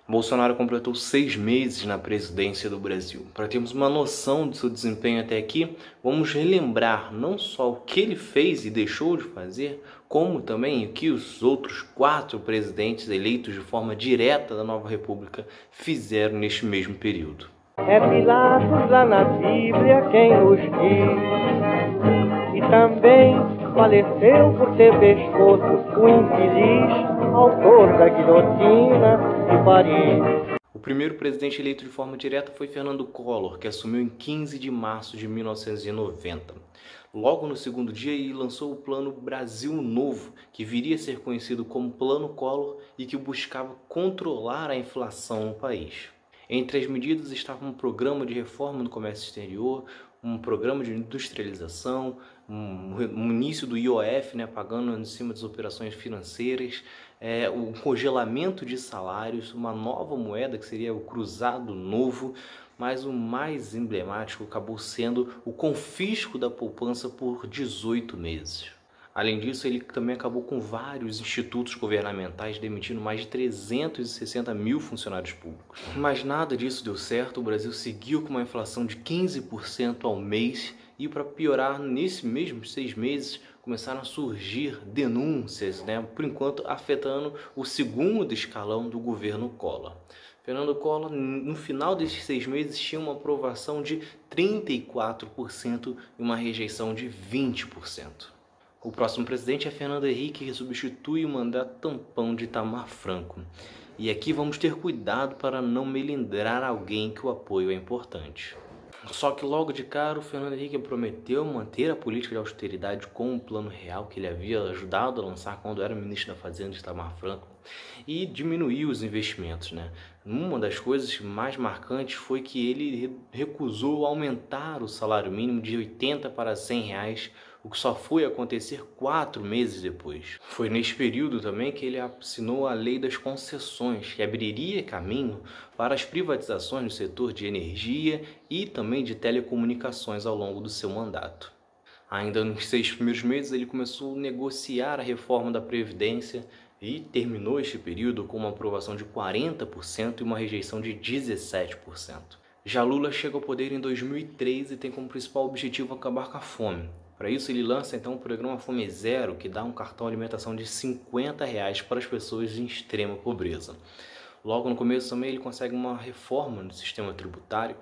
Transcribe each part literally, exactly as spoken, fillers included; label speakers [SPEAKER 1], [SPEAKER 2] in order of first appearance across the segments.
[SPEAKER 1] Bolsonaro completou seis meses na presidência do Brasil. Para termos uma noção do seu desempenho até aqui, vamos relembrar não só o que ele fez e deixou de fazer, como também o que os outros quatro presidentes eleitos de forma direta da nova república fizeram neste mesmo período.
[SPEAKER 2] É Pilatos lá na Bíblia quem nos diz, e também faleceu por ter pescoço o infeliz autor da guilhotina de Paris.
[SPEAKER 1] O primeiro presidente eleito de forma direta foi Fernando Collor, que assumiu em quinze de março de mil novecentos e noventa. Logo no segundo dia, ele lançou o Plano Brasil Novo, que viria a ser conhecido como Plano Collor e que buscava controlar a inflação no país. Entre as medidas estavam um programa de reforma do comércio exterior, um programa de industrialização, um, um início do I O F, né, pagando em cima das operações financeiras, é, um congelamento de salários, uma nova moeda que seria o cruzado novo, mas o mais emblemático acabou sendo o confisco da poupança por dezoito meses. Além disso, ele também acabou com vários institutos governamentais, demitindo mais de trezentos e sessenta mil funcionários públicos. Mas nada disso deu certo, o Brasil seguiu com uma inflação de quinze por cento ao mês e, para piorar, nesses mesmos seis meses, começaram a surgir denúncias, né, por enquanto afetando o segundo escalão do governo Collor. Fernando Collor, no final desses seis meses, tinha uma aprovação de trinta e quatro por cento e uma rejeição de vinte por cento. O próximo presidente é Fernando Henrique, que substitui o mandato tampão de Itamar Franco. E aqui vamos ter cuidado para não melindrar alguém que o apoio é importante. Só que logo de cara o Fernando Henrique prometeu manter a política de austeridade com o Plano Real, que ele havia ajudado a lançar quando era ministro da Fazenda de Itamar Franco, e diminuiu os investimentos, né? Uma das coisas mais marcantes foi que ele recusou aumentar o salário mínimo de oitenta para cem reais, o que só foi acontecer quatro meses depois. Foi neste período também que ele assinou a Lei das Concessões, que abriria caminho para as privatizações no setor de energia e também de telecomunicações ao longo do seu mandato. Ainda nos seis primeiros meses ele começou a negociar a reforma da Previdência e terminou este período com uma aprovação de quarenta por cento e uma rejeição de dezessete por cento. Já Lula chega ao poder em dois mil e três e tem como principal objetivo acabar com a fome. Para isso ele lança então o programa Fome Zero, que dá um cartão alimentação de cinquenta reais para as pessoas em extrema pobreza. Logo no começo também ele consegue uma reforma no sistema tributário,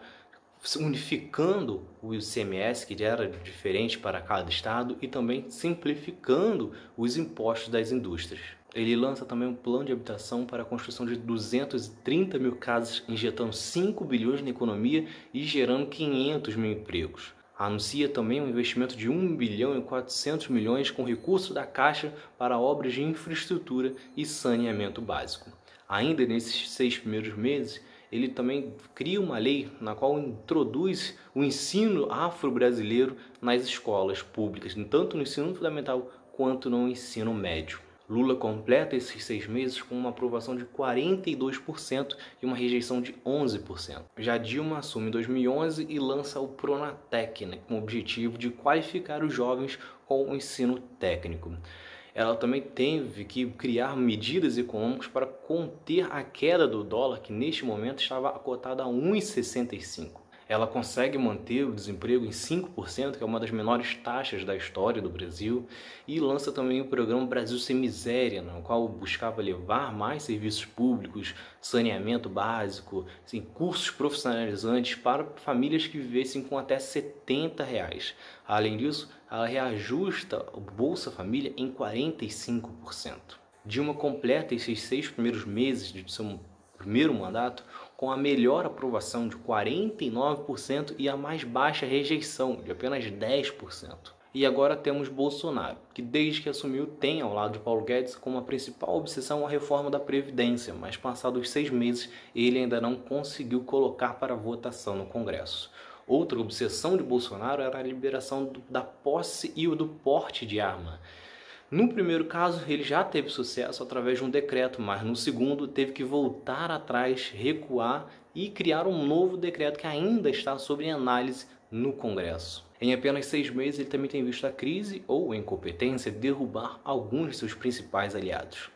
[SPEAKER 1] unificando o I C M S, que era diferente para cada estado, e também simplificando os impostos das indústrias. Ele lança também um plano de habitação para a construção de duzentas e trinta mil casas, injetando cinco bilhões na economia e gerando quinhentos mil empregos. Anuncia também um investimento de um bilhão e quatrocentos milhões com recurso da Caixa para obras de infraestrutura e saneamento básico. Ainda nesses seis primeiros meses, ele também cria uma lei na qual introduz o ensino afro-brasileiro nas escolas públicas, tanto no ensino fundamental quanto no ensino médio. Lula completa esses seis meses com uma aprovação de quarenta e dois por cento e uma rejeição de onze por cento. Já Dilma assume em dois mil e onze e lança o Pronatec, né, com o objetivo de qualificar os jovens com o ensino técnico. Ela também teve que criar medidas econômicas para conter a queda do dólar, que neste momento estava cotada a um real e sessenta e cinco centavos. Ela consegue manter o desemprego em cinco por cento, que é uma das menores taxas da história do Brasil, e lança também o programa Brasil Sem Miséria, no qual buscava levar mais serviços públicos, saneamento básico, assim, cursos profissionalizantes para famílias que vivessem com até setenta reais. Além disso, ela reajusta o Bolsa Família em quarenta e cinco por cento. Dilma completa esses seis primeiros meses de seu primeiro mandato com a melhor aprovação de quarenta e nove por cento e a mais baixa rejeição de apenas dez por cento. E agora temos Bolsonaro, que desde que assumiu tem ao lado de Paulo Guedes como a principal obsessão a reforma da Previdência, mas passados seis meses ele ainda não conseguiu colocar para votação no Congresso. Outra obsessão de Bolsonaro era a liberação do, da posse e o do porte de arma. No primeiro caso, ele já teve sucesso através de um decreto, mas no segundo teve que voltar atrás, recuar e criar um novo decreto que ainda está sob análise no Congresso. Em apenas seis meses, ele também tem visto a crise ou a incompetência derrubar alguns de seus principais aliados.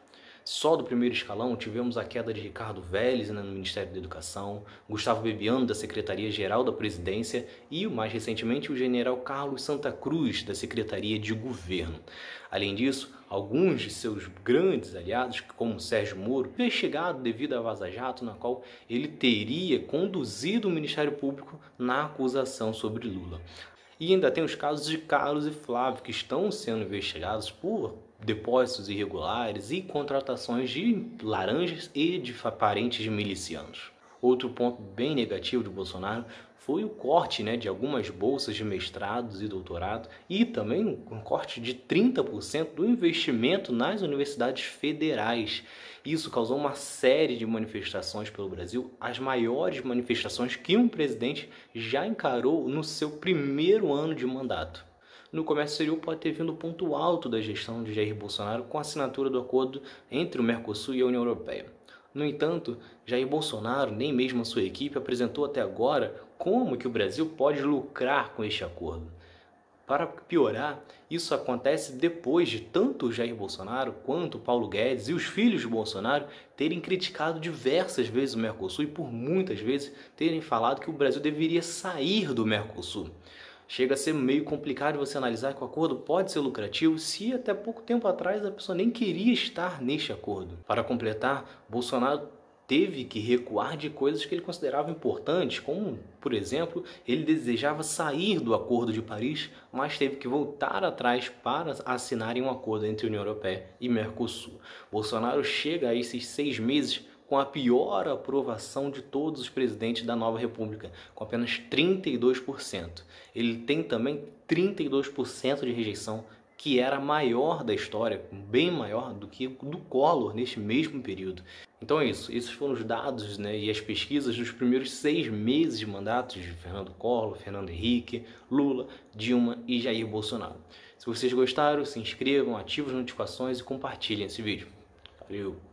[SPEAKER 1] Só do primeiro escalão tivemos a queda de Ricardo Vélez, né, no Ministério da Educação, Gustavo Bebiano da Secretaria-Geral da Presidência e, mais recentemente, o general Carlos Santa Cruz da Secretaria de Governo. Além disso, alguns de seus grandes aliados, como Sérgio Moro, investigado devido à Vaza Jato, na qual ele teria conduzido o Ministério Público na acusação sobre Lula. E ainda tem os casos de Carlos e Flávio, que estão sendo investigados por depósitos irregulares e contratações de laranjas e de parentes de milicianos. Outro ponto bem negativo de Bolsonaro foi o corte, né, de algumas bolsas de mestrados e doutorado e também um corte de trinta por cento do investimento nas universidades federais. Isso causou uma série de manifestações pelo Brasil, as maiores manifestações que um presidente já encarou no seu primeiro ano de mandato. No comércio exterior pode ter vindo o ponto alto da gestão de Jair Bolsonaro com a assinatura do acordo entre o Mercosul e a União Europeia. No entanto, Jair Bolsonaro, nem mesmo a sua equipe, apresentou até agora como que o Brasil pode lucrar com este acordo. Para piorar, isso acontece depois de tanto Jair Bolsonaro quanto Paulo Guedes e os filhos de Bolsonaro terem criticado diversas vezes o Mercosul e por muitas vezes terem falado que o Brasil deveria sair do Mercosul. Chega a ser meio complicado você analisar que o acordo pode ser lucrativo se até pouco tempo atrás a pessoa nem queria estar neste acordo. Para completar, Bolsonaro teve que recuar de coisas que ele considerava importantes, como, por exemplo, ele desejava sair do Acordo de Paris, mas teve que voltar atrás para assinarem um acordo entre a União Europeia e Mercosul. Bolsonaro chega a esses seis meses com a pior aprovação de todos os presidentes da nova república, com apenas trinta e dois por cento. Ele tem também trinta e dois por cento de rejeição, que era a maior da história, bem maior do que do Collor neste mesmo período. Então é isso, esses foram os dados, né, e as pesquisas dos primeiros seis meses de mandatos de Fernando Collor, Fernando Henrique, Lula, Dilma e Jair Bolsonaro. Se vocês gostaram, se inscrevam, ativem as notificações e compartilhem esse vídeo. Valeu!